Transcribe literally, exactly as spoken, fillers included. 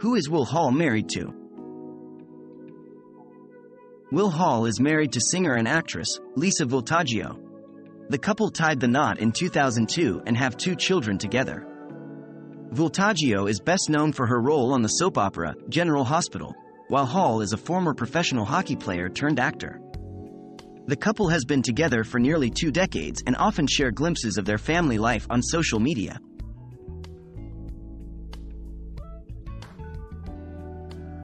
Who is Will Hall married to? Will Hall is married to singer and actress, Lisa Voltaggio. The couple tied the knot in two thousand two and have two children together. Voltaggio is best known for her role on the soap opera, General Hospital, while Hall is a former professional hockey player turned actor. The couple has been together for nearly two decades and often share glimpses of their family life on social media.